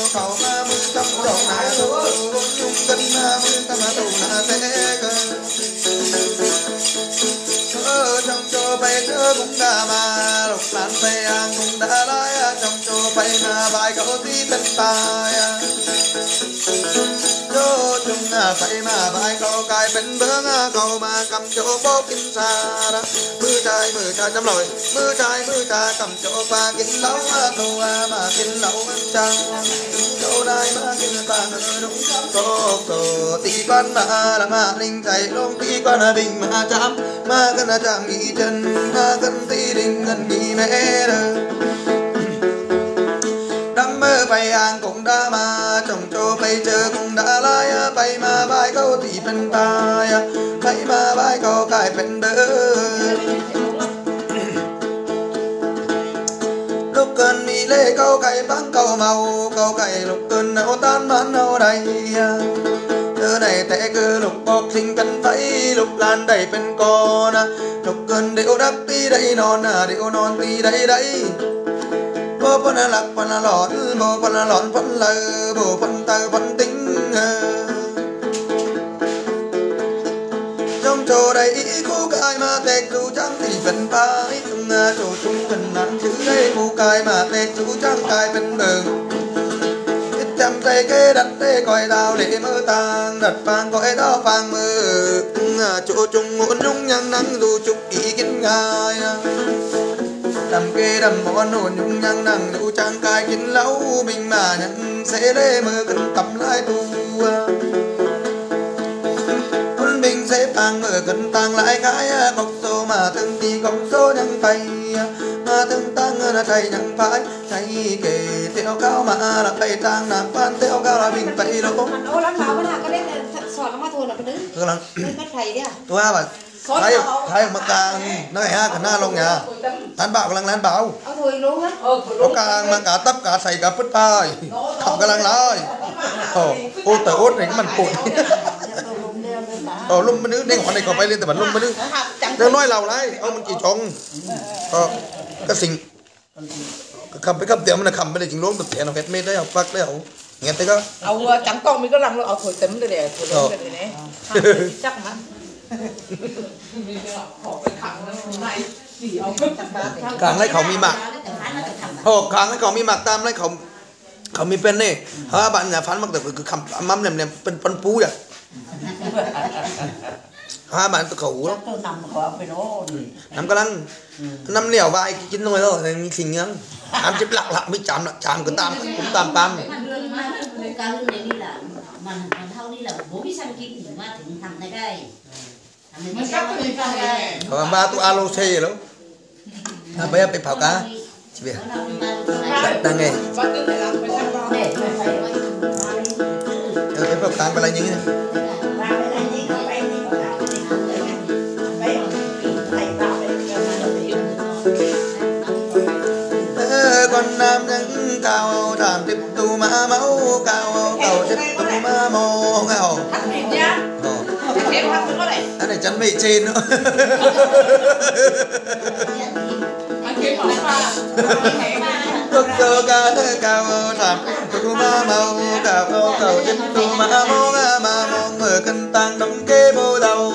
cầu ma mưa tâm đầu na tu nhung cân ma mưa tâm tu na thế cơ trong chỗ bay chớ cũng đã mà lục lan bay ang cũng đã lái trong chỗ bay mà bài cậu tí tân tài chỗ chung phải mà bài cậu cài bên bướng cậu mà cầm chỗ bó kinh xa đó mưa trai chấm lội mưa trai cầm chỗ pha kinh lấu thù mà kinh lấu ăn trăng chỗ này mà kinh vàng đúng cổ tí con mà là mà linh thầy luôn tí con là bình mà chạm mà gần là chạm nghỉ chân mà gần tí đình gần nghỉ mẹ đời đam mơ bay hàng cũng đã mà chồng cho bay chờ cũng đã lái bay mà bay câu thì bên tai bay mà bay câu cài bên bờ lúc cơn mi lê câu cày bắn câu màu câu cày lúc cơn nấu tan bán nấu đầy từ này té cứ lục bọc sinh cân phải lục lan đầy bên con lục cơn điệu đắp tí đây non điệu non tí đây đấy bố phân lạc phân lọn bố phân lọn phân lờ bố phân tờ phân tính trong chỗ đây cô cài mà tết chú trắng thì vẫn phải chung chỗ chung phần nắng chữ đây cô cài mà tết chú trắng cài bên đường chăm tay kê đặt tê coi đào để mơ tàng đặt vàng coi đào vàng mơ chỗ chung ngôn nhung nhang nắng dù chúc ý kiến ngài đầm kê đầm món hồn nhung nhang nắng đủ trang cài kín lâu mình mà nhận sẽ lê mơ cần tập lại tu quân bình xếp hàng mở cần tăng lại cái cọc số mà từng tí cọc số nhang tay mà từng tăng là thầy nhang phải thầy kể theo cao mà là thầy tăng nạp phan theo cao là bình tây lỗ ô lắm bảo cái nào cái đấy sọt nó mà thôi là cái đứng cái thầy đấy à tôi à bà thấy mà càng nói ha cả na luôn nhà anh bảo cái lăng bảo thôi luôn á có càng mà cả tấp cả sầy cả phứt tay thầm cái lăng nói ô tờ ốt này cái mình cụt lum bên nước đây họ này còn bay lên từ bản lum bên nước đang nói lầu đấy ông mình chỉ trồng cáiสิ่งcầm cái cầm tiền mình là cầm bên đây chính luôn tập tiền nó hết mê đấy học phát đấy học nghe thấy không ông chẳng con mình có lần rồi thổi tấm đây này thổi tấm đây này chắc mà càng lấyเขามีหมักcàng lấyเขามีหมักตามlấyเขามีเป็นนี่เพราะว่าบ้านเนี่ยฟันมักแต่คือคำมั่มเนี่ยเป็นปันปูอ่ะบ้านตัวเขาเนาะน้ำกำลังน้ำเหนียววายกินน้อยแล้วมีสิ่งเงี้ยน้ำจิบหลักไม่จำละจำก็ตามผมตามปั๊มการเรื่องนี้แหละมันเท่านี้แหละโบวิชันกินถึงมาถึงทำได้มันก็เป็นการ ba tu alo xe rồi đó bây giờ phải phao cá chị biết đang nghe cái phao cá phải là những con nam nhân cao thảm tiếp tu má máu cao cầu tiếp tu má mô ngào anh này chắn mì trên nữa cơ ca cao thảm tu má màu cao cầu tiếp tu má mô mà mô mở cân tăng đóng kê bô đầu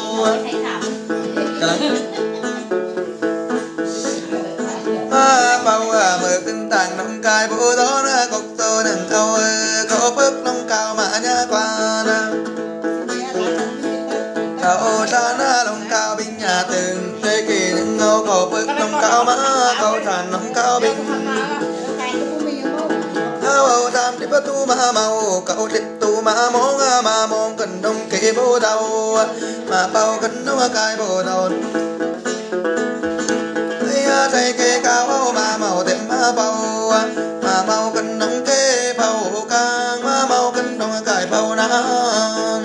bao mở cân tăng đóng cài bô đó cọc tô nâng thâu có phước nông cao mà nhá qua cao tràn lông cao bình nhà từng tê kỳ những ngô cổ phước nông cao mà cao tràn nông cao bình cao tam tiếp tu mà màu cao tiếp tu mà mong cần đông kế bô đầu mà bao cần đông cài bô đầu thầy kê cao mà màu thêm mà bao cần đông kế bao càng mà bao cần đông cài bao nan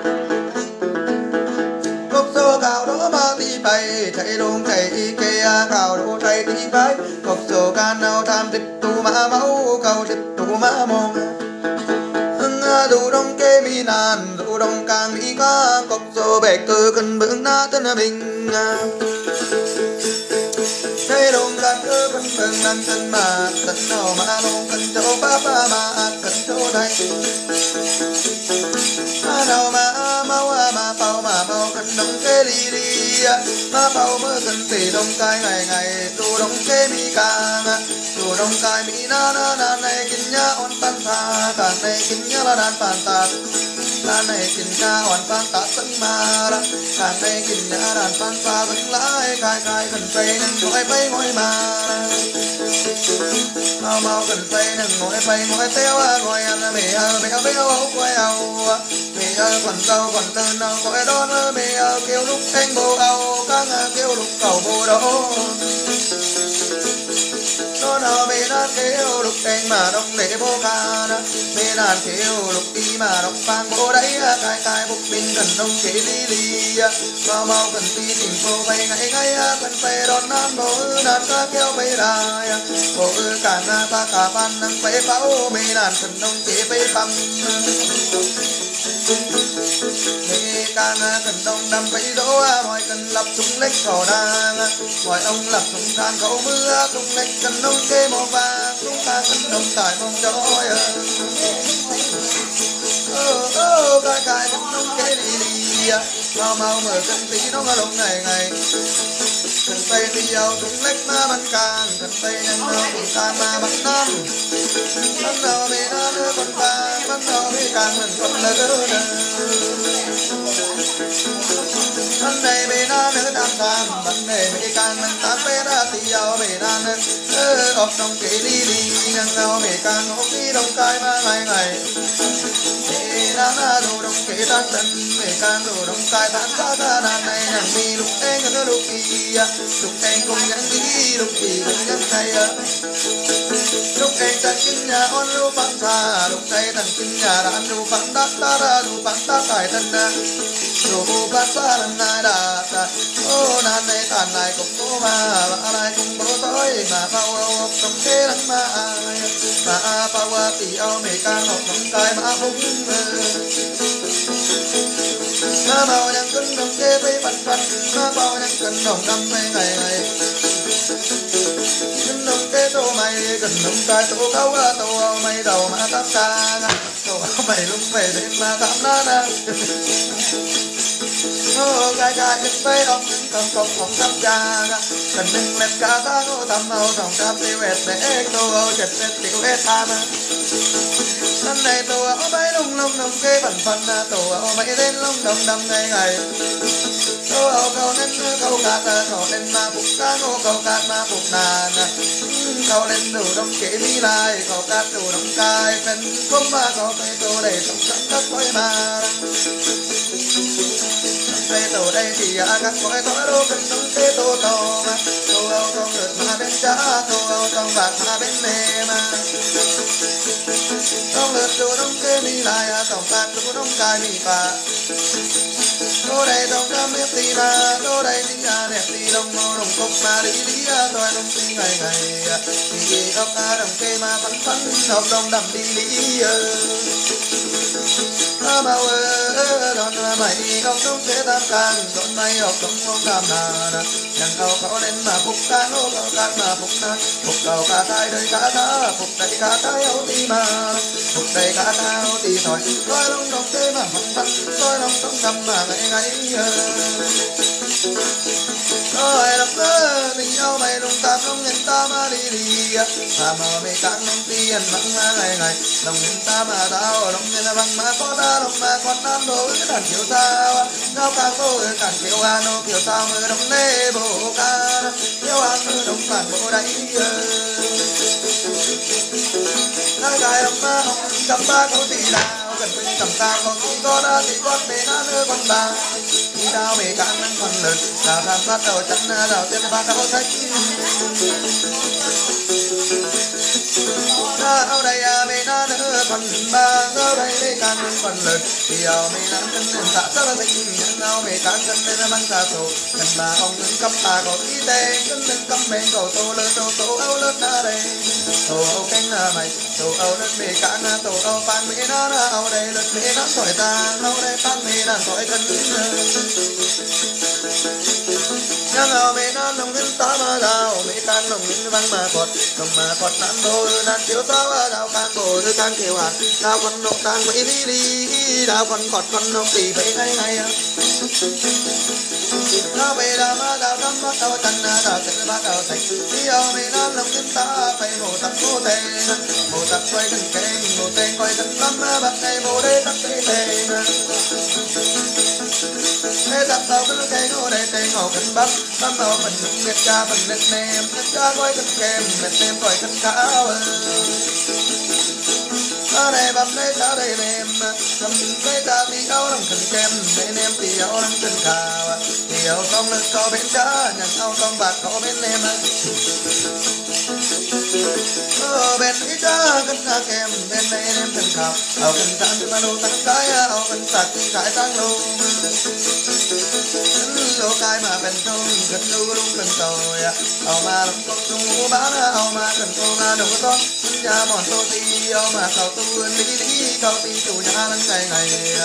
cốc số cao đó mà đi bay thầy luôn thầy kê cao đó thầy đi bay cốc số can nào tham tiếp tu mà máu cao tiếp tu mà mong dù đông kê mi nàn dù đông càng mi ca cốc số bè cơ cần bướng na tân bình thầy đông càng cơ cần bướng năng tân mà tân nào mà mong cần châu ba mà cần châu đây đầu mà mau cần đông kê đi mà bao mơ cần tỉ đông cai ngày tu đông kê mi càng tu đông cai mi na này kinh nhá on tan tha càng này kinh nhá là đàn phản tạt càng này kinh nhá on phản tạt sân mà càng này kinh nhá đàn phản tạt sân lái cai cần xây nên ngồi mà mau cần xây nên ngồi theo ngồi ăn mì béo quay mì còn câu còn tên nào gọi đón mì kêu lúc anh bồ âu các kêu lúc cầu bồ đâu nó nào mì đàn kêu lúc anh mà đông để bố ca mì đàn kêu lúc đi mà đông phang bố đấy cài bục mình cần đông chế li mau cần đi tìm cô vay ngay cần phải đón nan bố đàn ca kêu bay đài bố cả na ta cả pan năng phải pháo mì đàn cần đông chế bay phăng mẹ càng cần đông đâm bẫy đỗ mọi cần lập súng lách khẩu đàng mọi ông lập súng than khẩu mưa súng lách cần đông kê màu vàng súng ta cần đông tải mong chói cài cần đông kê đi mau mở cần tí nó mà đông ngày cần tay đi ao súng lách mà bắn càng cần tay nhanh nào cũng càng mà bắn non bắn đầu mẹ nó nữa còn vàng bắn đầu mẹ càng mình còn lớn bắn này mẹ nó nữa đang tham bắn này mẹ càng mình tán bé ra thì ao mẹ nó nữa ốc trong kỹ đi nhanh nào mẹ càng ốc đi đông cai mà ngày mẹ nó đồ đông kỹ tan chân mẹ càng đồ đông cai tan ra đàn này nhàng mi lúc anh nữa lúc anh cùng nhắn đi lúc kỳ cũng nhắn hay lúc anh chân kinh nhà on lúc phán thà lúc tay thằng kinh nhà đàn lúc phán đắt ta lúc phán ta phải thân lúc phán ta lần này đã ô nan này tàn này cũng bố mà này cũng bố tối mà bao ông trong kế lắm mà bao tỷ âu mẹ càng học trong cái mà búng mà bao nhang cân đồng kê với bắn mà bao nhang cân đồng năm ngày cân đồng kê tô mày cân đồng cái tô cao tô mày đầu mà tắm ca tô mày lúc mày đến mà tắm na cái chân tay ông không tắm cha cần đừng lên cá ta ngô tắm màu trong cam tiêu vẹt để tô chật tiêu vẹt tham năm này tô áo bay lung đồng kê bẩn phần tô áo bay đến lung đồng đầm ngày tô áo câu nên câu cát câu lên mà phục cá ngô câu cát mà phục nàn câu lên đủ đồng kê mi lại câu cát đủ đồng cai phần không mà câu phải tô để trong sẵn các quay mà đây tổ đây thì các cõi thói đô cần đông tê tô tô mà tô âu trong lượt mà bên cha tô âu trong bạc mà bên nề mà trong lượt tô đông tê mi lại tổng bạc tô đông cài mi bà tô đây trong cam mép tì mà tô đây đi đẹp tì đông mô đồng cốc mà đi tôi đông tì ngày thì ốc đồng kê mà phấn ốc đông đầm đi bao đón mày ốc đông kê tam càng đón mày ốc đông không cam nà chẳng cầu khó lên mà phục cá ngô cầu cát mà phục na phục cầu cá tai đời cá thá phục đầy cá tai ấu tì mà phục đầy cá tai ấu tì thôi coi đông đông kê mà phấn coi đông đông cầm mà ngày rồi đập tình yêu mày đông ta không nhân ta mà đi mà mày càng đông tiền mắng ngày đồng nhân ta mà tao đồng nhân bằng mà có ta đồng mà con nam đối cái đàn chiều sao nó càng tôi càng chiều nó kiểu sao mưa đồng lê bộ ca yêu ăn mưa đồng phản bộ đấy ai gái đồng ma hồng cầm ba câu tỷ đào cần mình cầm cao còn chỉ có đã thì con bé nó nữa con bà đi đào mẹ càng nâng còn lực đào tham bắt đầu chân đào trên ba câu sách ở đây mẹ nó nữa còn ba ở đây mẹ càng nâng còn lực thì ở mẹ nó chân nên tạ rất là tình nhưng nào mẹ càng chân nên mang ra tổ chân bà ông nâng cấp bà có tí tê chân nâng cấp mẹ cầu tô lớn tô âu lớn ra đây tô âu cánh là mày tô âu lớn mẹ càng tô âu pan mẹ nó ở đây lớn mẹ nó sỏi ta ở đây pan mẹ nó sỏi chân nhưng ở mẹ nó lồng lên ta mà đào mẹ càng lồng lên băng mà quật nan đôi nan chiếu sao đào càng bồ thứ càng kêu à đào con nọc đang mấy đi đào con cọt con nọc thì phải ngay đào về đào mà đào năm bắt đầu chân đào chân bắt đầu thành đi ở miền Nam lòng chúng ta phải mổ tắc quay gần keng mổ tên quay gần lắm bắt này mổ đây tắc đây tên thế tập tàu cái cây ngô đây cây ngô cánh bắp bắp màu mình nghịch cha mình nghịch nem nghịch cha quay cánh kem nghịch nem quay cánh khảo ở đây bắp đây ta đây nem cầm đây ta thì áo lòng cánh kem đây nem thì áo lòng cánh khảo thì áo con lưng có bên cá nhận áo con bạc có bên nem bên cái cha cánh cá kem bên đây nem cánh khảo áo cánh trắng mà đồ tăng cái áo cánh sạc thì cái tăng luôn lô cái mà bên trong gần lưu lung gần tồi ao mà lòng con tung bán ao mà cần cô mà đâu có nhà mòn tô ti ao mà cầu tu đi cầu ti chủ nhà lăng ngày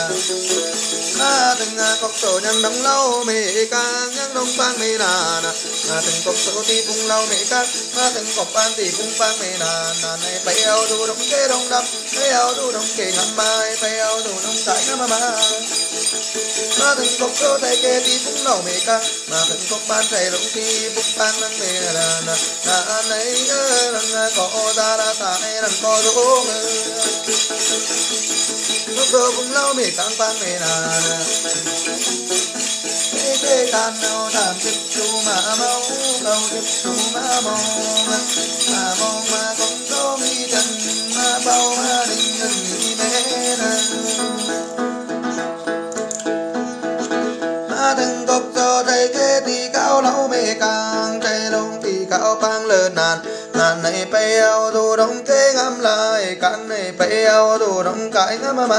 từng cọc sổ nhân đóng lâu mẹ ca nhân đông bang mẹ nà từng cọc sổ ti phung lâu mẹ ca từng cọc ban ti phung bang mẹ nà này bay ao du đông kế đông đâm bay ao du đông kế ngắm mai bay ao du đông trái ngắm mai mà từng cọc sổ tay kế ti phung lâu mẹ ca mà từng cọc ban chạy đông ti phung bang lăng mẹ nà này lăng có ta ra tại lăng có du lúc đó phung lâu mẹ càng bang mẹ nà thế can đâu làm tiếp chú mà mau đâu tiếp chú mà mong mà không có mi trần mà bao mà đình đi mẹ mà từng cốc cho thầy kế thì cao lâu mẹ càng chạy đông thì cao bang lớn nàn này bay ao đồ đông kế ngắm lại càng này bay ao đồ đông cái ngắm mà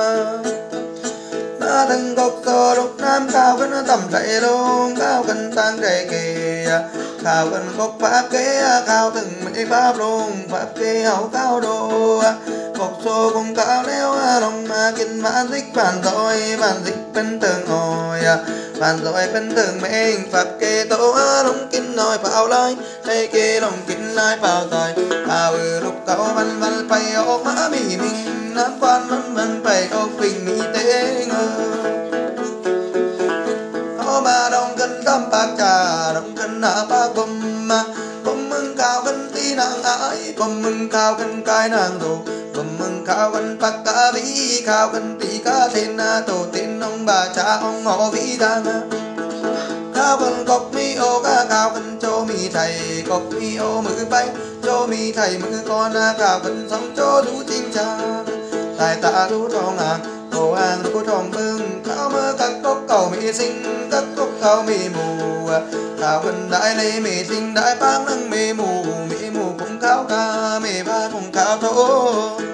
từng cốc cho lúc nam cao gần tầm chạy luôn cao gần tăng chạy kìa cao gần cốc pháp kế cao từng mấy pháp luôn pháp kế hậu cao đồ cốc xô cùng cao leo lòng mà kinh vạn dịch vạn dịch bên tường ngồi vạn rồi bên tường mình pháp kế tổ lòng kinh nói vào lại chạy kê lòng kinh lại vào rồi vào lúc cao văn văn bay ốc má mì mình nam quan văn văn bay ốc bình mỹ tế ngờ mà đông cân tâm bạc trà đông cân hạ ba bùm mừng cao cân tí nàng ái bùm mừng cao cân cái nàng đồ bùm mừng cao cân bạc cá vĩ cao cân tí cá tên tổ tên ông bà cha ông họ vĩ đang cao cân cọc mi ô ca cao cân cho mi thầy cọc mi ô mực bay cho mi thầy mực con cao cân sống cho đủ chinh cha tài ta đủ trong hàng cổ hàng đủ trong bưng cao mơ các cốc cầu mi sinh các cốc cầu mi mù cao cân đại lê mi sinh đại bác nâng mi mù cũng cao ca mi ba cũng cao thô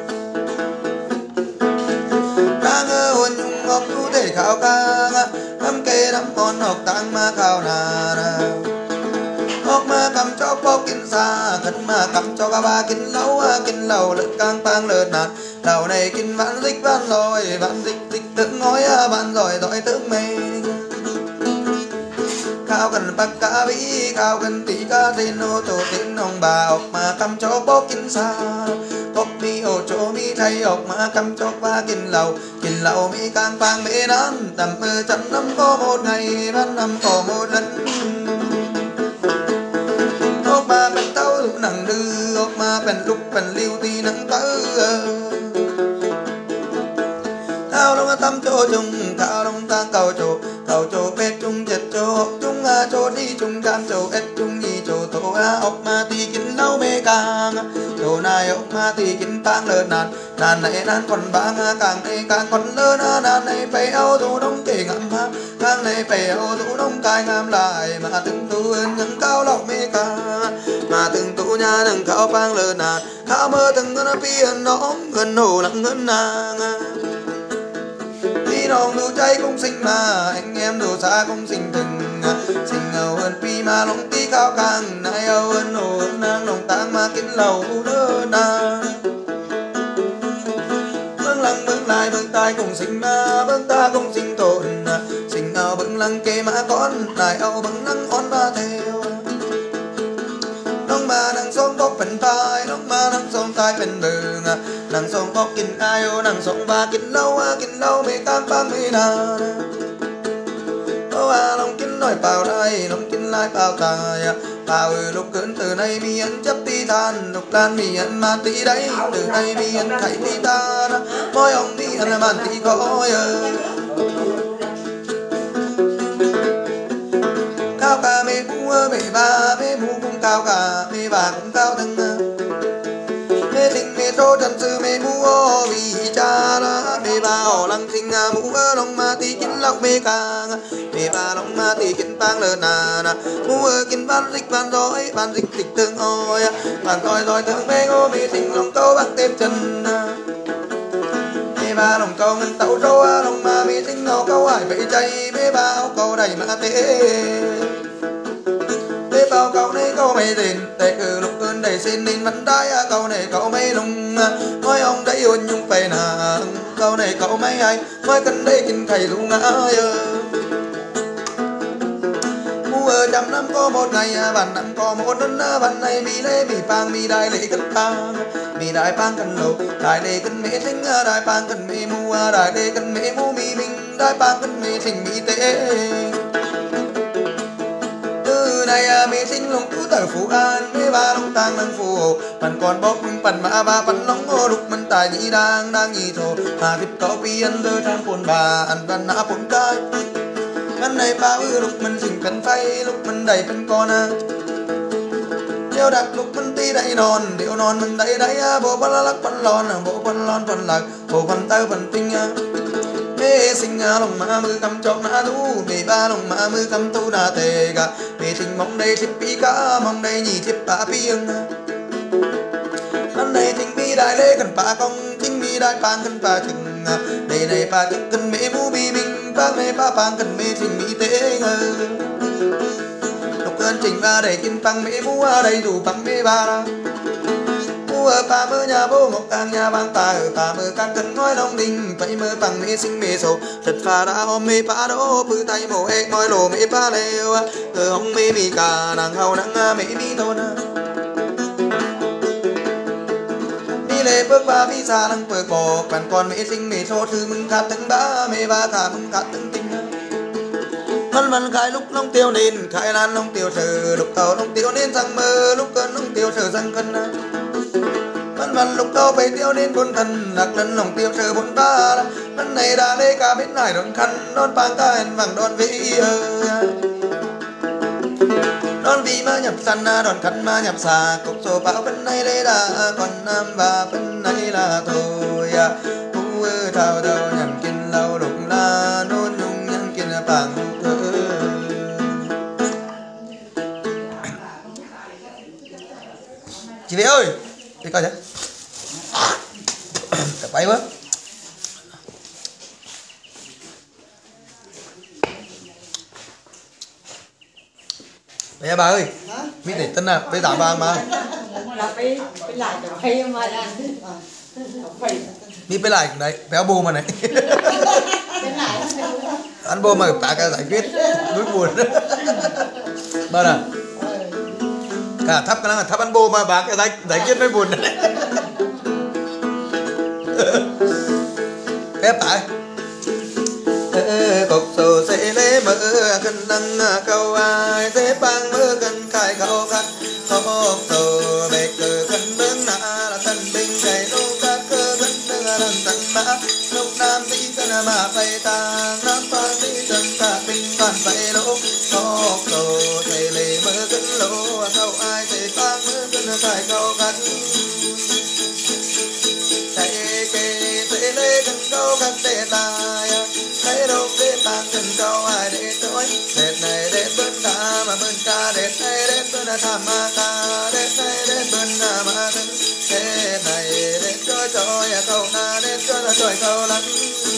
ca ngơ hồn nhung ngọc tu để khao ca năm kê năm con học tăng ma khao nà học mà cầm cho bó kinh xa thân mà cầm cho ba kinh lâu lực càng bang lợt nạt đầu này kinh vạn dịch tự ngói bạn rồi tự mê cao gần bạc cá vĩ cao gần tí cá tên ô tô tên ông bà học mà cầm cho bó kinh xa bốc mi ô chỗ mi thay học mà cầm cho ba kinh lầu mi càng bang mê nán tầm chân năm có một ngày ban năm có một lần ốc mà bên tao đủ nặng đưa ốc mà bên lúc bên liêu thì nặng tớ cao đông tâm chỗ chung cao đông ta cầu chỗ bê chung chết chỗ học chung chỗ đi chung đam chỗ ít chung nhì chỗ tổ ốc mà thì kín lâu mê càng chỗ này ốc mà thì kín bang lớn nàn này nàn còn bang càng này càng còn lớn nàn này phải áo thủ đông kể ngắm càng này phải áo thủ đông cài ngắm lại mà từng tu những cao lọc mê càng mà từng tu nhà nâng cao bang lớn nàn khao mơ từng nó piên nóm gần hồ lặng hơn nàng đi đồng đủ cháy cũng sinh mà anh em đủ xa cũng sinh từng sinh ngầu hơn pi mà lòng tí cao càng nay âu hơn hồ hơn nàng lòng tang mà kín lầu đỡ nàng bưng lăng bưng lại bưng tai cùng sinh mà bưng ta cùng sinh tồn sinh ngầu bưng lăng kê mà con lại âu bưng lăng on ba theo nông mà nàng xóm góc phần tai nông mà nàng xóm tai phần bừng nàng sông có kinh ai ô nàng sông ba kinh lâu mê cam bang mê na ô lòng kinh nói bao đây lòng kinh lại bao tài bao lúc cơn từ nay mi ấn chấp ti than lúc lan mi ấn ma tí đấy từ nay mi ấn khải ti ta môi ông ti ấn man ti có cao cả mê mu cũng cao cả mê bà cũng cao thân mê tình mê trô trần sư mê mu ô vì cha đó mê bà ổ lăng sinh mu ơ lòng ma tí kín lọc mê càng mê bà lòng ma tí kín bang lơ nà mu ơ kín ban dịch tương ôi bàn rồi thương mê ngô mê tình lòng câu bác thêm chân mê bà lòng câu ngân tẩu trô lòng ma mê tình ngô câu hải bể chay mê bà áo câu đầy ma tế mê bao câu này câu mê tình tệ cử lục cơn đầy xin nên vẫn đai câu này câu mê lùng nói ông đấy ôn nhung phải nà câu này câu mấy ai nói cần đây kinh thầy luôn mua trăm năm có một ngày vạn năm có một năm vạn này mi lê mi pang mi đại lệ cân pang mi đại pang cân lầu đại lệ cân mê thính đại pang cân mê mua đại lệ cân mê mu mi minh đại pang cân mê thính mi tế từ này mê thính lòng tú tờ phú an mê ba lòng tang năng phù hộ phần còn bốc phần mà ba phần lòng ngô lục mình tài nhị đang nhị thổ mà tiếp có pi ăn lơ trang phồn bà ăn văn nã phồn cai ngân này ba lúc mình chỉnh cần phay lúc mình đầy phân con điêu đặt lúc mình ti đầy non điêu non mình đầy bộ phân lắc phân lon bộ phân lon phân lạc bộ phân tơ phân tinh mê sinh lòng ma mư cầm chọc na thu mê ba lòng ma mư cầm tu na tề cả mê tình mong đây thiếp pi cá mong đây nhị thiếp ba piêng ngân này tình mi đại lê cần pa công tình mi đại pang cần pa chừng đây này pa chừng cần mê mu bi minh ba mê ba pang cần mê tình mi tế lục cơn trình ba đầy kim pang mê mu đầy đủ pang mê ba ra mu pa mơ nhà vô một càng nhà bang pa mơ càng cần nói đông đình phải mơ pang mê sinh mê sầu thật pha đã hôm mê pa đô bự tay mồ ek ngoi lồ mê pa leo hông mê mi cả nàng hầu nàng mê mi thôn lê bước qua vi xa lăng bờ cổ còn còn mẹ sinh mẹ cho thư mừng khát từng ba mẹ ba cả mừng khát từng tình văn khai lúc nông tiêu nên khai lan nông tiêu sờ lúc tàu nông tiêu nên sang mơ lúc cơn nông tiêu sờ sang cân văn lúc tàu phải tiêu nên bốn thần đặc lần nông tiêu sờ bốn ba văn này đã lê cả bên này đón khăn đón bang ca hẹn vàng đón vĩ đón vì mà nhập săn đón khăn mà nhập xà cục số bão bên này lê đã còn nam và bên này là thôi u thao đầu nhận kinh lâu đục la nôn nhung nhân kinh bằng chị Vĩ ơi đi coi chứ tập bay quá bây giờ bà ơi mi để tân à bây giờ bà mà là phải lại được hay mà phải mi phải lại đấy béo bù mà này ăn bô mà cả cái giải quyết nỗi buồn bà à cả thắp cái là thắp ăn bô mà bà cái giải quyết nỗi buồn đấy phép tại cục sổ sẽ lê mơ cân đăng câu ai thế bang mơ cân khai khẩu khăn cục sổ bề cờ cân đứng nã là thân binh chạy đô các cơ cân đứng lần tận mã lúc nam tí cân mà phải tàng nam phan tí chân cả binh toàn phải lỗ cục sổ sẽ lê mơ cân lỗ câu ai thế bang mơ cân khai khẩu khăn chạy kê sẽ lê cân câu khăn để tài thấy đâu để tàn chân câu ai để tối đệt này đệt bên ta mà bên ta đệt này đệt bên ta tham ma ta đệt này đệt bên ta mà thân đệt này đệt cho câu na đệt cho câu lắng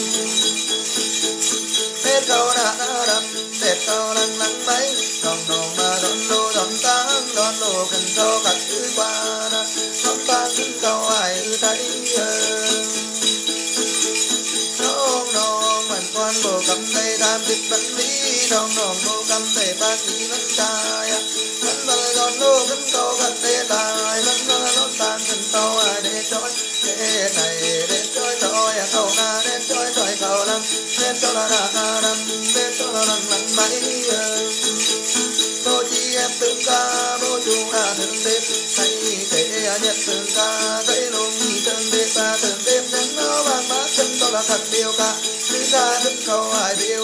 đệt câu na đâm đệt câu lắng lắng mấy đồng nồng mà đón lô đón lô cần câu cắt thứ qua đón ta những câu ai thấy quan bộ cầm tay đam dịch vẫn lý đồng nòng bộ cầm tay bác lý vẫn trai vẫn vâng đón lô vẫn câu gắt tê tài vẫn vâng đón tàn chân câu ai để trôi thế này đến chơi trôi cầu na đến chơi trôi cầu lăng đến cho là đàn đến cho là lăng máy bố chi em tương ca bố chú thường đêm hay kể nhận tương ca dãy lùng tương đêm và tương đêm đến nó vang bát chân cho là thật điều ca thứ ca thân cầu ai điều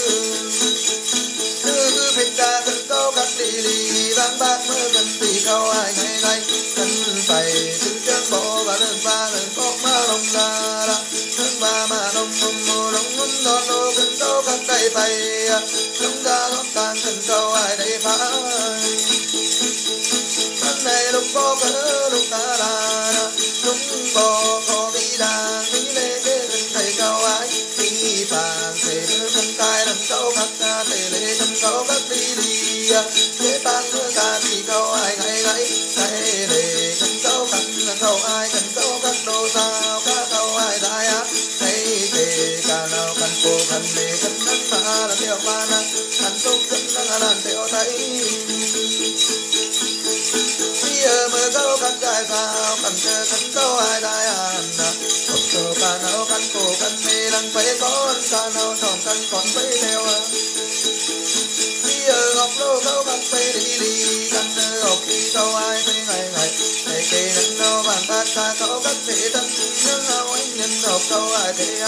thứ bình ca thân câu các lì vang bát mơ cần tùy cầu ai ngày ngày cần phải thứ chân bộ và lần có ma lông la la thân ba mà lông đón lô cần câu các cây bay lông ca lông càng cần câu ai đây phá thân này lúc có cỡ lúc ta là lúc bò có bị đàn đi lê cái thân thầy cao ai đi phàng thể mưa thân tai lần câu các ca thể lê thân câu các đi thế tan mưa ca thì câu ai ngày ngày ngày lê thân câu các câu ai cần câu các đồ sao các câu ai đại á thấy kể cả nào cần cô cần lê thân nắng mà là theo ba na thân tốt thân nắng là theo thấy mơ câu căn trai sao cần chờ cần câu ai đại an không chờ cả nào cần cổ cần mê lăng phải có cả nào tròn cần còn phải theo ngọc lô câu cần phải đi cần học đi câu ai phải ngày ngày ngày kề nắng đâu bàn ta xa câu các thể thân nhưng nào anh nhân học câu ai thể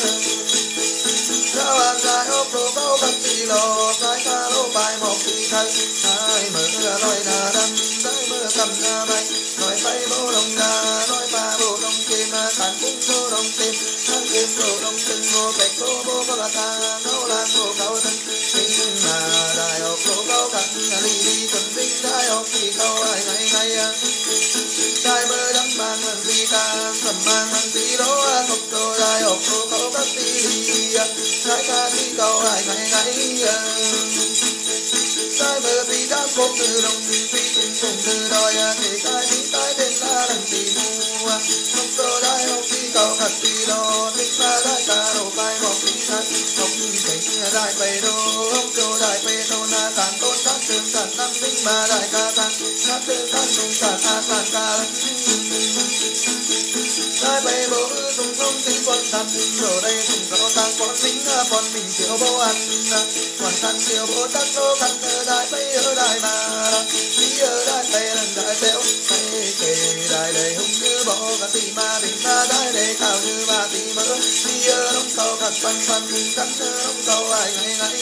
sao ăn dài ốc lô câu cần đi lò sai xa lô bài một đi thay ai mở lòi nà đâm mưa cầm na bay nói bay bô đồng na nói ba bô đồng kim cản cung bô đồng kim cản kim bô đồng kim bô bạch bô có là ta nấu lan bô cao thân kinh mà đại học bô cao cắt đi cần tinh đại học thì cao ai ngày ngày đại mơ đắm mang lần đi ca cầm mang lần đi đó học đồ đại học bô cao cắt đi đại ca đi cao ai ngày ngày đại mơ đi đám cốt từ đồng phi cùng từ đòi để cái đi tới bên ta lần đi mua không cơ đại học đi cầu thật đi lo thích ta đại ca đồ bài một đi thân học thích đại bề đồ không đồ đại bề đồ na cản tôn cản trường cản năm đinh mà đại ca cản cản trường cản cùng cản cản ca đại bề bộ tung không tính quân thần ở đây cùng có tăng con mình chiếu bố ăn còn khăn chiếu bố tắc lô khăn đại bề ở đại mà đi ở đại bề lần đại téo hay kề đại đầy hung như bò và tì ma bình ta đại đầy cao như ba tì mỡ đi ở đông cầu thật phân cắn đông cầu ai ngày ngày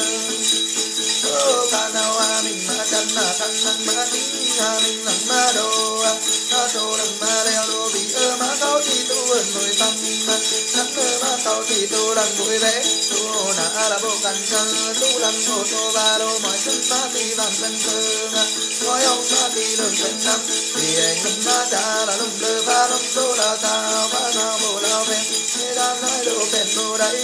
cả nào mình mà chân là thân năng mà tính mình lần ma đồ lần ma leo đồ bị má cao thì tu ơn người tâm nắng má cao thì tu lần vui vẻ tu nã là bộ cần chân tu lần bộ tu ba đồ mọi chân ta thì bằng thân thương nói ông ta thì đường chân năm thì anh mình ma cha là lông lơ ba lông tu là sao ba nào bộ lao về thế đang nói đồ bền đồ đấy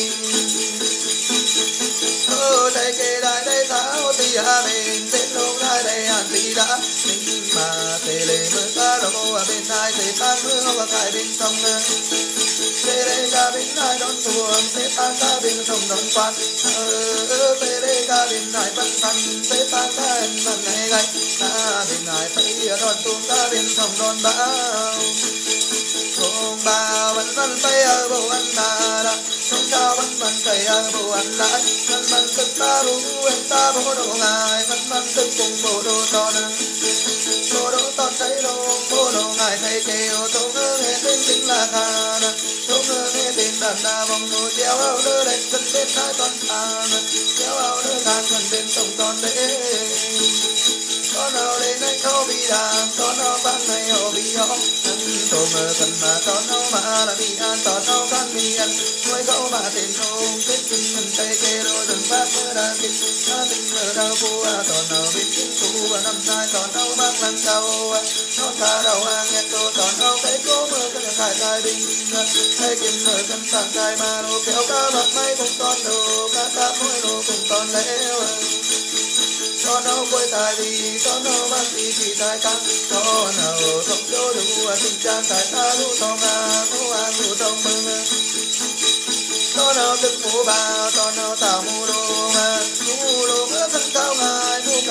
đây kê đại đây tháo thì mình tên lông đại đây hàn thì đã mình mà thế lệ mưa ta đâu bên tai thế tan mưa và cài bên sông thế đây cả bên ai đón tuồng thế tan cả bên sông đón quan thế đây cả bên ai bắn thân thế tan cả bên này gay ta bên ai phải đón tuồng cả bên sông đón bão tuồng bao vẫn tay ở bộ ăn ta không cao vẫn tay ở bộ ăn lại vẫn tức ta đủ em ta bộ đồ ngài vẫn tức cùng bộ đồ to nè bộ đồ to thấy đồ bộ đồ ngài thấy kêu tôi ngơ nghe tên chính là khà nè tôi ngơ nghe tên đàn đà vòng đồ treo áo đơ đẹp thân tên hai con thà nè treo áo đơ thàn thân tên tổng con đế có nào lên anh có bị đàn có nào ban này họ bị họ tôi ngờ cần mà có nào mà là bị an có nào can bị ăn nuôi cậu mà tên nông tết kinh mình tay kê đôi rừng bát mưa đa kinh ta tình mưa đau phu còn nào biết kinh phu và năm nay còn nào bác lăng cao nó xa đầu hàng nghe tôi còn nào thấy cố mưa cần khai khai bình hay kiếm mưa cần sàng khai mà đồ kéo cá bạc may cùng con đồ cá táp mỗi đồ cùng con léo có nào quay tài đi có nào bác đi thì tài tăng có nào thông chỗ đủ tình trạng tại ta đủ thông cố an đủ thông mừng có nào tức mũ bà có nào tao mũ đồ mà mũ đồ mưa thân cao ngài mũ cài thân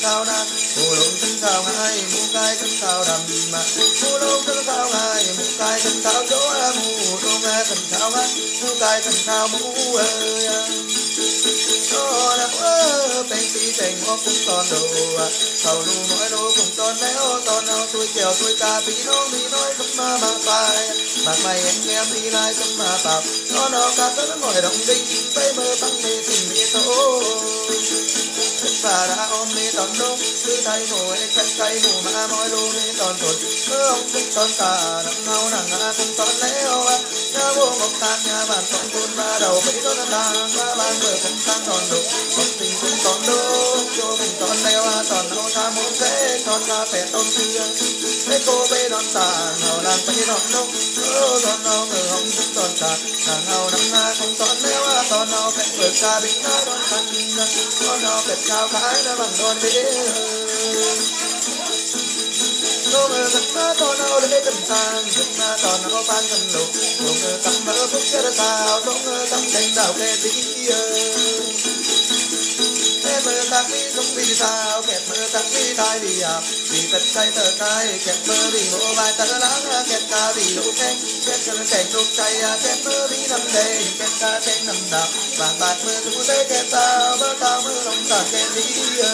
khao na mù lông chân khao ngay mù cay chân khao đầm mà mù lông chân khao ngay mù cay chân khao chỗ mù lông chân khao ngay mù cay chân khao mù ơi nó đã bên tí tình ngó cũng còn đồ hầu nu mỗi đồ cũng còn néo còn nào tôi kèo tôi ca tí nó mi nói không mà phải mà mày em nghe mi lại không mà bảo nó ca tất mọi đồng đinh bây mơ tăng mê tình mê tố và đã ôm mê toàn đô cứ thay ngồi chân cây ngủ mà mỗi đồ mê toàn tuột mơ ông cũng toàn cả nắng ngao nàng cũng toàn néo nhà vô một tàn nhà bàn tổng tuôn ba đầu bấy đó là tàn ba bàn mơ cũng sang toàn đồ một tình cũng toàn đô cho mình toàn néo toàn nấu tha muốn dễ toàn ca vẻ tôn xưa mấy cô bê đón tàn hầu làm bấy đón đô toàn nấu ngờ hồng cũng toàn cả nàng hầu nắng không toàn néo toàn nấu vẻ vượt ca bình đón thân toàn nấu vẻ cao cái nó bằng đòn đế nó ngờ thật má toàn nấu để cần sang thật má toàn nấu ban cần lục nó ngờ cắm mỡ cũng chết sao nó ngờ cắm cành đào kê tí mơ tạc đi không vì sao kẹt mơ tạc đi tai vì vì thật say tờ cay kẹt mơ vì ngộ vai tờ láng kẹt ca vì lũ kẹt kẹt chân cảnh lúc say kẹt mơ vì nằm đây kẹt ca kẹt nằm đạp vàng bạc mơ thú thế kẹt sao mơ cao mơ lòng tàn kẹt đi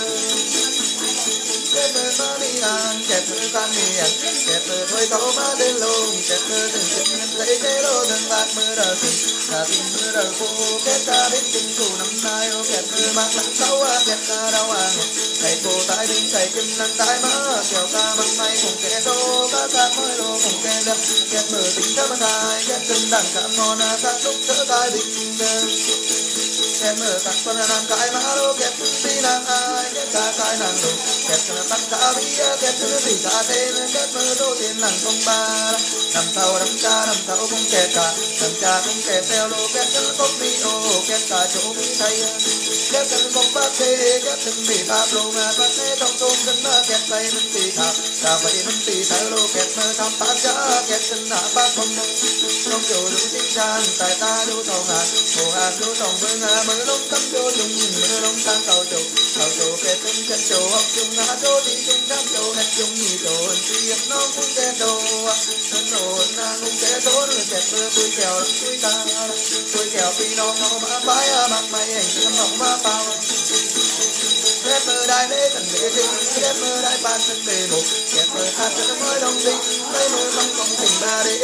kẹt mơ má đi ăn kẹt mơ tan miệng kẹt mơ thôi có má đến lông kẹt mơ từng chừng lấy cái lô từng bạc mơ đờ tình là tình mơ đờ khô kẹt ca đến tình thủ năm nay ô kẹt mơ bạc lặng sáu kẹt ca đau thầy cô tại đinh thầy kim lăng tại má kẹo ca bằng may cùng kẻ đô ca mỗi lô cùng kẻ đập kẹt mơ tình thơ thai kẹt từng đằng cả ngon các lúc thơ tai bình kẹt mơ tặng con làm cái má lô kẹt đi nàng ai kẹt ca cái nàng đồ kẹt tặng cả bia kẹt thứ gì cả tên kẹt mơ đô tiền làng công ba nằm thâu không kẹt cả nằm cha không kẹt theo lô kẹt chân cốc mi ô kẹt cả chỗ mi thay kẹt chân cốc bát tê kẹt chân mi bát lô mà bát tê trong tôm chân mà kẹt tay mình tì thả cả vậy mình tì thả lô kẹt mơ tham bát cha kẹt chân nã bát không mông trong chỗ đủ tinh gian tại ta đủ thầu ngàn hồ hàng đủ thòng vương mơ lông tâm chỗ dùng mơ lông sang cầu chỗ kẹt chân chỗ học chung chỗ đi chung trăm chỗ kẹt chung nhị chỗ hơn suy nó cũng kẹt đồ thân nổ nàng cũng kẹt số nữa kẹt mơ tôi kẹo tôi kẹo vì nó mà phải mặc mày hành tâm hồng mà bao kẹt mơ đại lễ thần lễ tinh kẹt mơ đại ban thân đề một kẹt mơ hát chân mới đồng tinh lấy mơ không công tình ba đế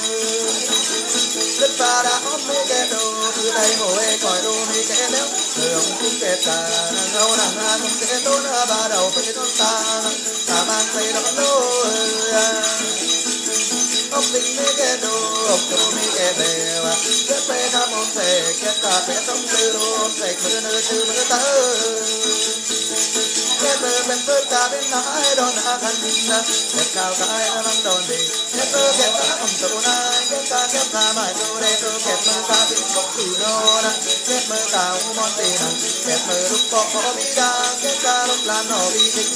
đất ba đã ốm mê kẹt đồ cứ tay ngồi còi đồ mê kẹt néo người ông cũng kẹt cả nàng ngâu nàng không kẹt tốt ba đầu phải con ta mang tay đón đô ông tình mê kẹt đồ ông đồ mê kẹt bè kẹt bè tham ông thể kẹt cả kẹt trong tư đồ ông thể mưa nơi tư mưa tơ kẹt mơ bên phơi cả bên nái đón khăn kẹt cao cái băng đòn đi kẹt mơ kẹt cả không tụ nai kẹt cả mãi đồ đen đồ kẹt mơ cả bên cốc từ nô kẹt mơ cả món tiền kẹt mơ lúc có bi đa kẹt cả lúc làm nổ bi thích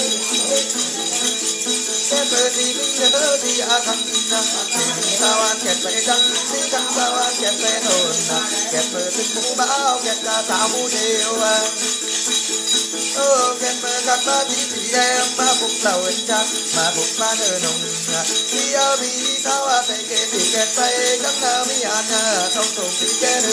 kẹt mơ thì mình nhớ thì khăn thì sao ăn kẹt phải căng thì căng sao ăn kẹt phải hồn kẹt mơ thích mũ bão kẹt cả sao mũ đều kẹt mơ các ba thì em mà phục lầu anh cha mà phục ba nở nồng đi vì sao thấy kẹt thì kẹt tay căng nào mi ăn không cùng thì kẹt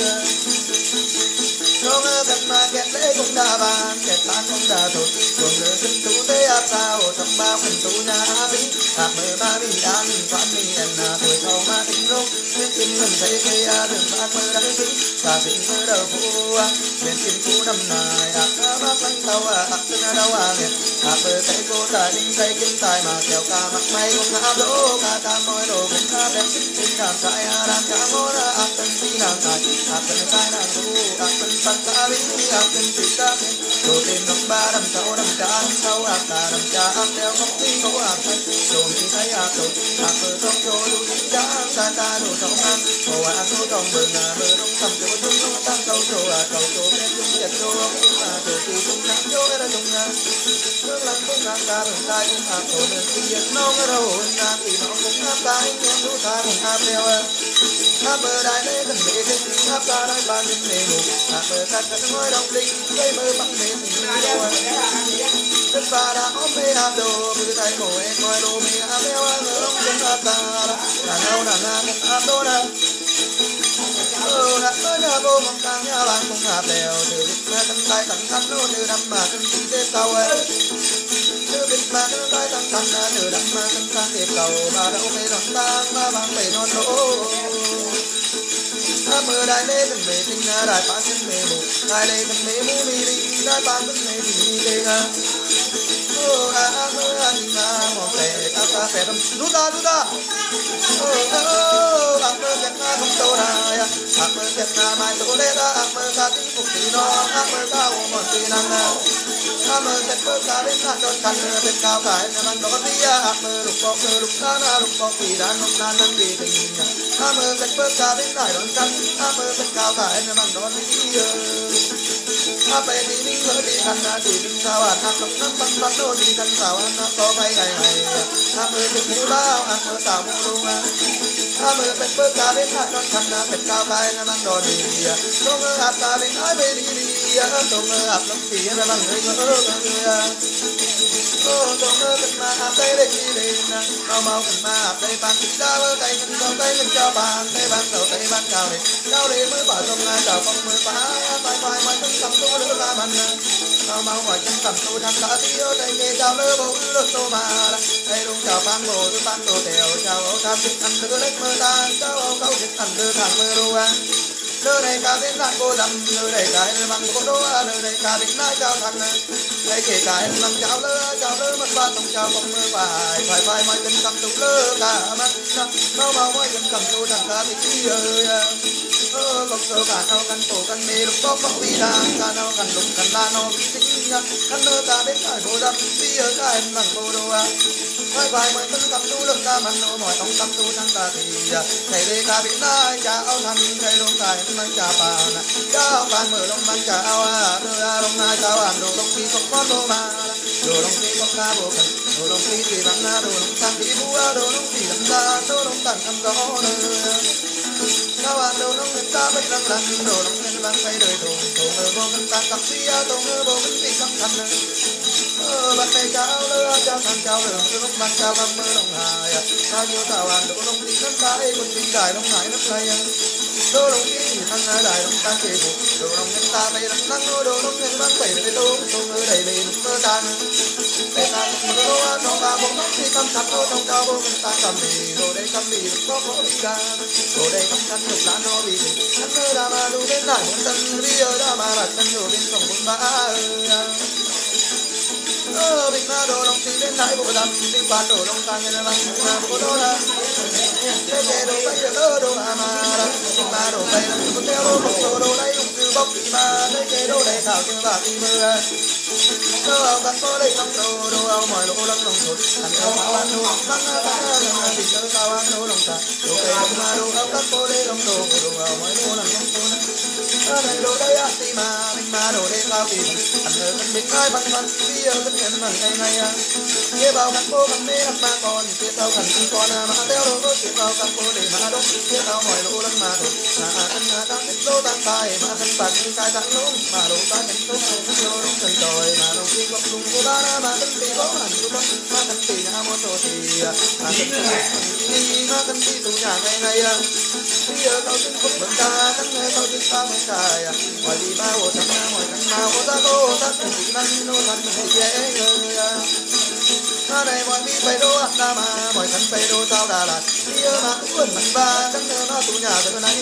không cần mà kẹt lễ cũng đã bàn kẹt tan cũng đã thôi còn nữa xin tú tế áp sao thầm bao mình tú nhà bí hạt mơ ba mi ăn phán mi ăn tuổi thâu mà tính rốt nên xin mình thấy cây đừng bác mơ đã bí và xin mơ đầu phu nên xin phú năm này bác lăng tàu chân đâu nghe mơ thấy cô tài đinh tay kinh tài mà kẹo ca mặc may cũng áp đỗ ca môi đồ cũng ca đẹp xin cảm trái đàn cá mốt tân phi nàng tài tân tai nàng thu tân tân ca bí tân phi ca đồ tiền nóc ba đầm sáu đầm cá sau cả đầm cha đeo ngọc phi ngũ thân đồ mi thấy đồ mơ trong chỗ đủ chính tráng ta đủ sầu mang hồ à số trong mừng mơ nông cầm chỗ chung nông tăng cầu chỗ bên chung chật chỗ ông chung chỗ chi chung nắng chỗ ra chung nước lăn cũng ngang ca đường tai cũng hạp thổ nên khi nông ở đâu ngang thì nó cũng hạp tai nhưng lũ tai cũng hạp đeo hạp mơ đại lễ cần lễ kinh hạp ca đại ban đến lễ ngủ hạp mơ cắt cắt ngôi đồng linh cây mơ băng lễ tình đeo đất và đã ôm mê hạp đồ cứ thấy mồ em ngồi đồ mê hạp đeo ngỡ ông cũng hạp ta đàn đâu đàn na cũng hạp đô na hạp mơ nhà vô mong càng nhà bạn cũng hạp đeo từ đích mà cân tay cắn khăn nô từ đâm mà cân tí tê sau từ đích mà cân tay cắn khăn từ đâm mà cân khăn tiệp cầu mà đâu mê non tang mà bằng mê non lỗ mơ đại lễ cần mê tinh đại phán cần mê mù đại lễ cần mê mù mi đi đại phán cần mê đi đi mơ anh mong lệ ca phê đâm rút ra mơ kẹt na không tô này mơ kẹt na mai tô lê ra mơ ca tính phục tí nó mơ ca ôm mòn tí năng mơ kẹt mơ ca đến na đón khăn bên cao cái mang đón đi mơ lục bọc vì đàn nông đàn năng đi tình mơ kẹt mơ ca đến lại đón khăn mơ bên cao cái mang đón đi về thì mình ngỡ đi khăn thì mình sao ăn không nắm bắn bắn đôi đi khăn sao ăn có vay ngày mơ được mũ bao mơ tạo mũ luôn mơ bên bơ cá bên hạ đón khăn bên cao cái mang đòn đi tôi ngơ hạt ta bên ai bên đi tôi ngơ hạt lắm thì nó bằng người ngỡ tôi ngơ cần mà hạt đây để đi lên mau cần mà hạt đây bàn chỉ ra bơ tay cần cho bàn tay bàn đầu tay bàn cao để mới bảo trong ngay chào phong mới phá phai mai chân cầm tôi lỡ ra bàn mau ngoài chân cầm tôi đang đã tiêu tay nghe chào lỡ bầu lỡ tô mà đây đúng chào ban đồ đèo chào tham thích ăn lỡ đất mơ ta chào câu thích ăn lỡ thằng mơ đô nơi này cả đến lại cô đầm nơi này cái nơi bằng cô đô nơi này cả đến lại chào thằng đây kể cái bằng chào lỡ mất ba tông chào phong mơ phải mai chân cầm tôi lỡ cả mắt mau mai chân cầm tôi thằng ta thì ơi con sơ cả nào căn cổ căn mê lúc có vì đang cả nào căn lục căn la nó vì tính căn nơ cả đến lại cô đầm vì ở cái em bằng cô đô phải mai chân cầm tôi lỡ cả mặt nó mỏi tông cầm tôi thằng ta thì thầy đây cả biết ai chào thằng thầy đông cái mang chào bàn mở lông mang chào đưa lông na chào ăn đồ lông phi không có đồ mà đồ lông phi không ca bộ cần đồ lông phi thì bằng na đồ lông sang thì búa đồ lông phi làm ra đồ lông tặng ăn gió chào ăn đồ lông người ta bất lăng đồ lông người mang tay đời thùng ngơ vô ngân tăng cặp phi ngơ vô ngân phi cặp thằng bạn này chào lơ chào thằng chào lơ lúc mang chào bằng mơ lông hài bao nhiêu chào ăn đồ lông thì ngân tay quân phi đại lông hải nước này đồ lông phi thằng đại lông tăng kề phụ đồ lông nhân ta bay lông năng đồ lông nhân mang bảy đời tô ngơ đầy lên mơ tan để ta mơ đồ nó ba bông nóc thì cầm sắt đồ trong cao bông ta cầm đi đồ đây cầm đi có đi ra đồ đây cầm sắt lục lá nó bị sắt mơ ra mà đồ bên đại muốn tân đi ở ra mà đặt tân đồ bên sông bốn ba bình ma đồ lông thì bên đại bộ đầm bình quan đồ lông ta nghe là bằng bộ đồ là cái đồ bay đồ mà bình ma đồ bay là con theo đồ đây cũng cứ bốc đi mà cái đồ đây thảo như bà đi mưa đồ ao cắt có đây trong đồ ao mọi lỗ lăng lồng thổi thằng ao ăn đồ băng thì chơi sao ăn đồ lồng ta đồ cây lông ma đồ ao cắt có đây trong đồ ao mọi lỗ lăng lồng thổi này đồ đây ăn đi mà bình ma đồ đây sao kỳ thằng người thân bình ai bằng bằng đi ở tất nhiên bằng ngày kia vào căn cô căn mê ăn mà còn kia vào căn con mà theo đồ kia vào căn cô để mà đốt kia vào mọi lỗ lăng mà thôi căn căn thích lỗ tăng tài mà căn bạc cái tăng lỗ mà lỗ tăng căn lỗ lỗ cần trời mà lỗ kia có lùng cô ba mà căn tì có hẳn cô mà căn tì nhà môn đồ thì mà căn tì tụ nhà ngày bây giờ tao xin phúc mừng ta căn tao xin ta mừng cài ngoài đi ba hồ thằng ngoài thằng nào có ta cô ta cần chỉ năng nô thằng thì dễ người này mọi mi phải đô ăn ta mà mọi thằng phải đô tao đà lạt bây giờ mà cũng quên mặt ba căn nó tụ nhà từ này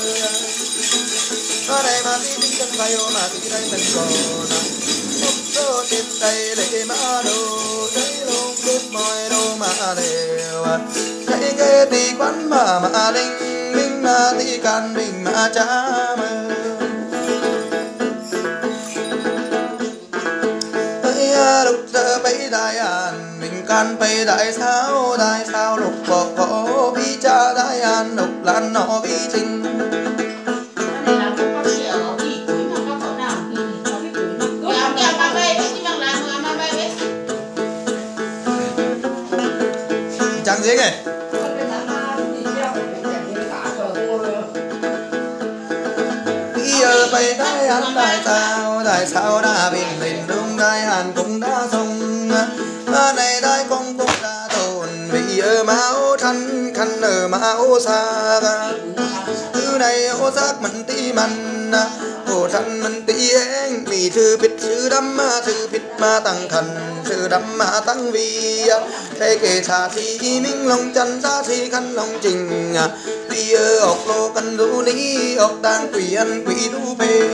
này mà đi tính chân phải ô mà thì đây mình còn số tiếp đây để mà đồ đấy luôn biết mọi đồ mà đều cái đi quán mà linh minh mà đi can mình mà cha mơ lục giờ bấy đại an mình can bấy đại sao lục bọc có bi cha đại an lục lan นอวีจริงจังสิไงพี่ไปได้หันได้เช้าได้บินลินดุงได้หันcũng đã xong mà nàyได้cũng đã tồn vì mà ô thân khăn mà ô xa thứ này ô giác mình tí mình ô thân mình tí anh vì thư biết chữ đắm thư biết mà tăng khẩn chữ đắm mà tăng vì thế kể xa thì mình lòng chân ra thì khăn lòng trình vì ốc lô cần rú lý ốc đang quỷ ăn quỷ đu bê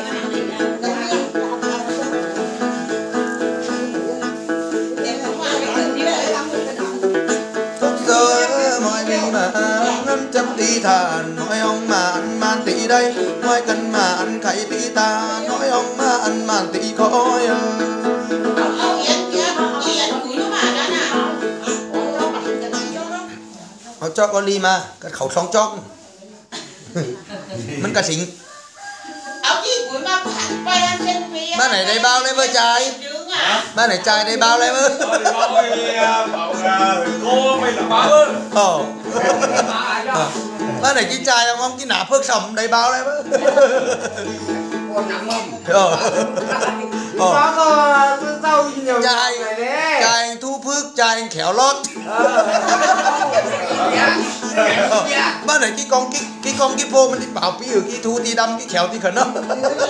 chấm tí thàn nói ông mà ăn man tí đây nói cần mà ăn khay tí ta nói ông mà ăn man tí khói họ cho con đi mà cái khẩu song chóc mình cả xính ba này đây bao lấy với trai ba này trai đây bao lấy với cô mày là bao ba này cái trai ông cái nạp phước sầm đây bao lấy với trai thu phước trai khéo lót ba này cái con cái phô mình đi bảo ví dụ cái thu đi đâm cái khéo thì khẩn đó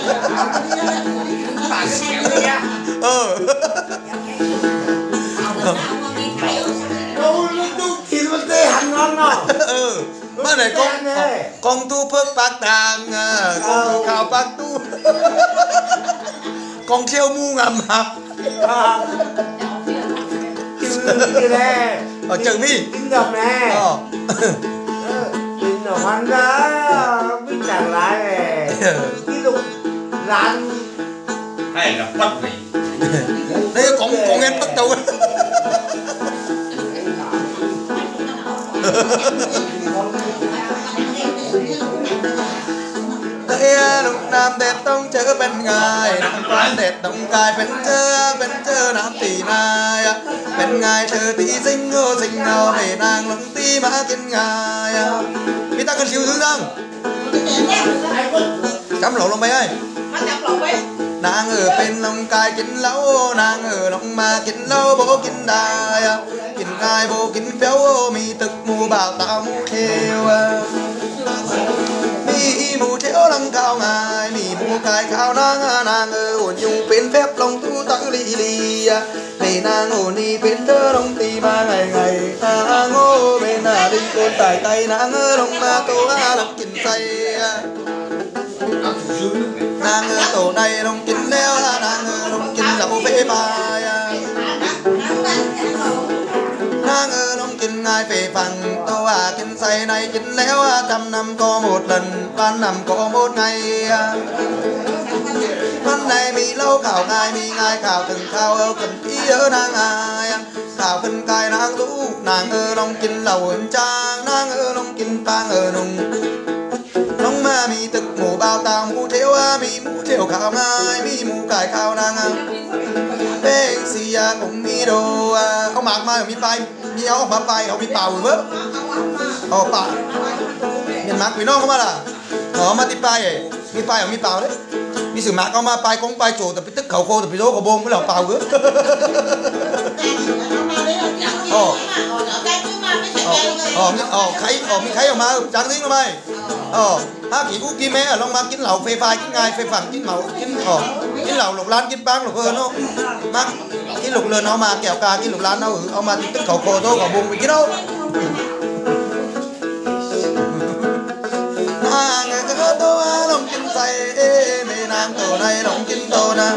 thì nó tê hẳn ngon nào ba này con thu phước bác tàng con thu khảo bác tu con treo mu ngầm hả ở chừng đi kinh đập nè kinh đập hắn đã biết chẳng lại nè cái đồ rán hay là bắt này đây con em bắt đầu đây lúc nam đẹp tông chớ bên ngài nam đẹp tông cài bên chớ nam tỷ nai bên ngài thơ tỷ sinh ngô sinh nào về nàng lông tí má kinh ngài biết ta cần siêu thương không chấm lỗ lông bay ơi nàng ở bên lông cài kín lâu nàng ở lông mà kín lâu bố kín đài kín ngài bố kín béo mi thực mù bảo tạo mù theo mi mù theo lăng cao ngài mi mù cài cao nàng ở ổn dùng bên phép lòng tu tăng lì lì để nàng ổn đi bên thơ lòng tì ba ngày ngày nàng ngô bên là đinh côn tài tay nàng ở lòng mà tô lăng kín say nàng ở tổ này lòng kín leo nàng ở lòng kín lẩu phê bài nàng ở lòng kín ngài phê phẳng tô kín say này kín leo 100 năm có một lần 1 năm có một ngàyวันnàyมีเล่าข่าวง่ายมีง่ายข่าวถึงข่าวcầnที่นางอายข่าวขึ้นกายนางรู้นางลองกินเหล้าจางนางลองกินปางนุ่งน้องมามีตึกหมู่บ่าวตาวหมู่เที่ยวมีหมู่เที่ยวข่าวง่ายมีหมู่กายข่าวนางเป้งสียาcũngมีโดเอาหมากมามีไปมีเอาออกมาไปเอามีเป่าหรือเปล่าเอาเป่าเห็นหมากพี่น้องเข้ามาล่ะอ๋อมาติดไปมีไปเอามีเป่าเลยมีสื่อหมากเอามาไปกงไปโจแต่ไปตึกเขาโคแต่ไปโดเขาบงไม่หล่อเป่าเยอะใครมีใครออกมาจังทิ้งทำไมถ้ากี่กูกี่แม่ลองมากินเหล่าเฟย์ไฟกินไงเฟย์ฝั่งกินเหมากินกินเหล่าหลกล้านกินปังหลกเออเนาะมากินหลกเรือนเอามาแก้วกากินหลกล้านเอามาตึกเขาโคโตเขาบงไปกินเอาตัวลงกินใส่แม่นางตัวในลงกินตัวนะ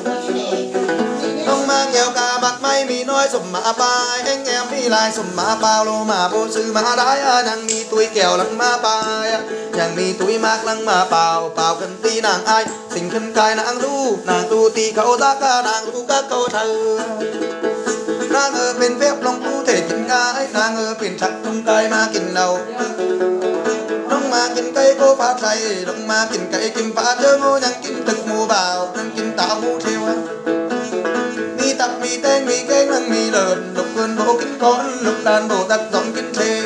ต้องมาเกี่ยวกาบักไม่มีน้อยสมมาปลายแองแงมมีลายสมมาเปล่าโลมาโบซื้อมาได้ยังมีตุยแก้วหลังมาปลายยังมีตุยมากหลังมาเปล่าเปล่ากันตีนางไอสิ่งขึ้นกายนางรู้นางตูตีเขาตากานางรู้ก็เขาเธอนางเป็นเว็บลงตู้เทกินกายนางเป็นชักตรงกายมากินเราน้อง lông mà kinh cây cô phát say lông mà kinh cây kim phá chớ ngô nhang kinh thực mù vào nhang kinh tạo mù theo mi tập mi tên mi kén lăng mi lợn lục cơn bộ kinh con lục đàn bộ tắc giọng kinh thề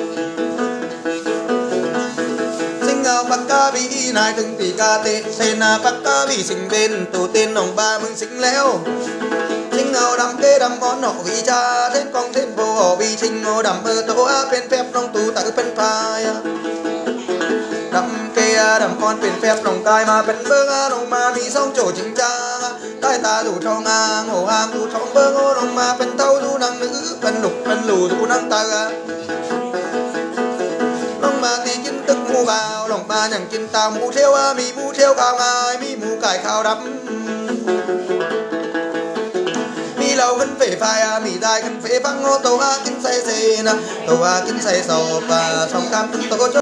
sinh ngào bắc ca bị nai từng tỷ ca tê sen bắc ca bị sinh bên tổ tiên ông ba mừng sinh léo sinh ngào đầm kê đầm món nọ vị cha thêm con thêm vô họ vì sinh ngô đầm mơ tổ á bên phép nông tu tự bên phai đầm kê đầm con bên phép nông cai mà bên bơ nông mà bị xong chỗ chính cha tai ta đủ trong ngô hàng đủ trong bơ ngô nông mà bên thâu đủ năng nữ bên lục bên lù đủ năng ta nông mà thì kinh tức mu vào nông mà nhằng kinh ta mu theo mi mu theo cao ngài mi mu cải khao đắm mi lâu vẫn về phai mi dài gần phê vắng ngô tàu kinh say xe na tàu kinh say sầu và sông cam từng tàu